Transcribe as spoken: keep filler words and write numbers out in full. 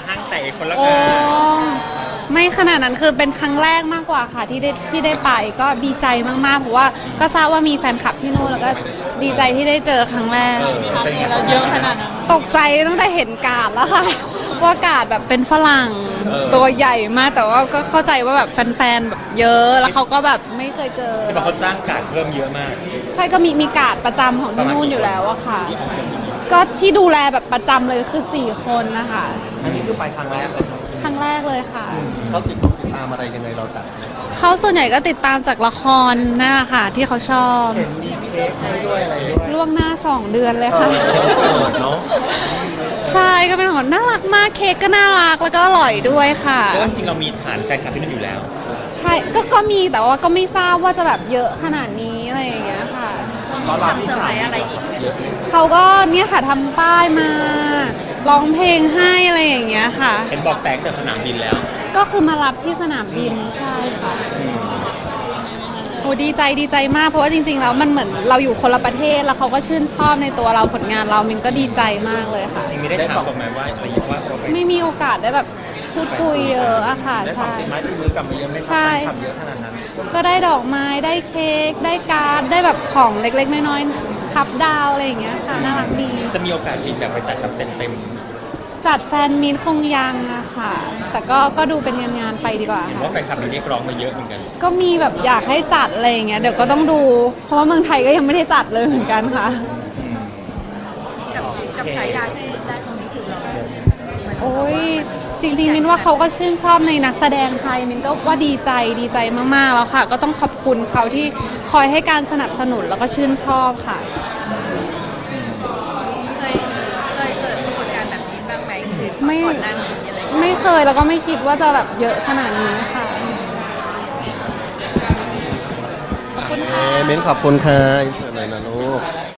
ห้างแตกคนละโอ้งานไม่ขนาดนั้นคือเป็นครั้งแรกมากกว่าค่ะที่ได้ที่ได้ไปก็ดีใจมากๆเพราะว่าก็ทราบว่ามีแฟนคลับที่นู่นแล้วก็ดีใจที่ได้เจอครั้งแรกเป็นไงเราเยอะขนาดนั้นตกใจตั้งแต่เห็นการ์ดแล้วค่ะ ว่ากาดแบบเป็นฝรั่งเออตัวใหญ่มากแต่ว่าก็เข้าใจว่าแบบแฟนๆแบบเยอะแล้วเขาก็แบบไม่เคยเจอที่บอกเขาจ้างการเพิ่มเยอะมากใช่ก็มีมีการ์ดประจำของที่นู่นอยู่แล้วอะค่ะ ก็ที่ดูแลแบบประจำเลยคือสี่คนนะคะอันนี้คือไปครั้งแรกเลยครับครั้งแรกเลยค่ะเขาติดต่อติดตามอะไรยังไงเราจัดเนี่ยเขาส่วนใหญ่ก็ติดตามจากละครนั่นแหละค่ะที่เขาชอบเห็นมีเค้กให้ด้วยอะไรด้วยล่วงหน้าสองเดือนเลยค่ะเนาะใช่ก็เป็นของน่ารักมากเค้กก็น่ารักแล้วก็อร่อยด้วยค่ะเพราะว่าจริงๆเรามีฐานแฟนคลับที่นู่นอยู่แล้วใช่ก็ก็มีแต่ว่าก็ไม่ทราบว่าจะแบบเยอะขนาดนี้อะไรอย่างเงี้ยค่ะตอนรับทำเซอร์ไพรส์อะไรอีกไหมเขาก็เนี่ยค่ะทำป้ายมาร้องเพลงให้อะไรอย่างเงี้ยค่ะเห็นบอกแตกแต่สนามบินแล้วก็คือมารับที่สนามบินใช่ค่ะโอ้ดีใจดีใจมากเพราะว่าจริงๆแล้วมันเหมือนเราอยู่คนละประเทศแล้วเขาก็ชื่นชอบในตัวเราผลงานเรามินก็ดีใจมากเลยค่ะจริงๆไม่ได้ถามออกมาว่าอะไรว่าเราไปไม่มีโอกาสได้แบบพูดคุยเยอะอะค่ะได้ของใช่ติดไม้ติดมือกลับมาเยอะไหมครัใช่แฟนคลับเยอะขนาดนั้นก็ได้ดอกไม้ได้เค้กได้การ์ดได้แบบของเล็กๆน้อยๆพับดาวอะไรอย่างเงี้ยค่ะน่ารักดีจะมีโอกาสอีกแบบไปจัดแบบเต็มจัดแฟนมีตคงยังอะค่ะ แต่ก็ก็ดูเป็นงานงานๆไปดีกว่าๆเห็นค่ะว่าแฟนคลับมีเรียกร้องมาเยอะเหมือนกันก็มีแบบอยากให้จัดอะไรอย่างเงี้ยเดี๋ยวก็ต้องดู เพราะว่าเมืองไทยก็ยังไม่ได้จัดเลยเหมือนกันค่ะกับกับฉายาที่ได้ตรงนี้คือเราโอ้ยจริงๆมินว่าเขาก็ชื่นชอบในนักแสดงไทยมินก็ว่าดีใจดีใจมากๆแล้วค่ะ ก็ต้องขอบคุณเขาที่คอยให้การสนับสนุนแล้วก็ชื่นชอบค่ะเคยเคยเกิดปรากฏการณ์แบบนี้บ้างไหมคือไม่ก่อนหน้านี้อะไรอย่างเงี้ยไม่เคยแล้วก็ไม่คิดว่าจะแบบเยอะขนาดนี้ค่ะขอบคุณค่ะเม้นขอบคุณค่ะอินเสิร์ตหน่อยนะลูก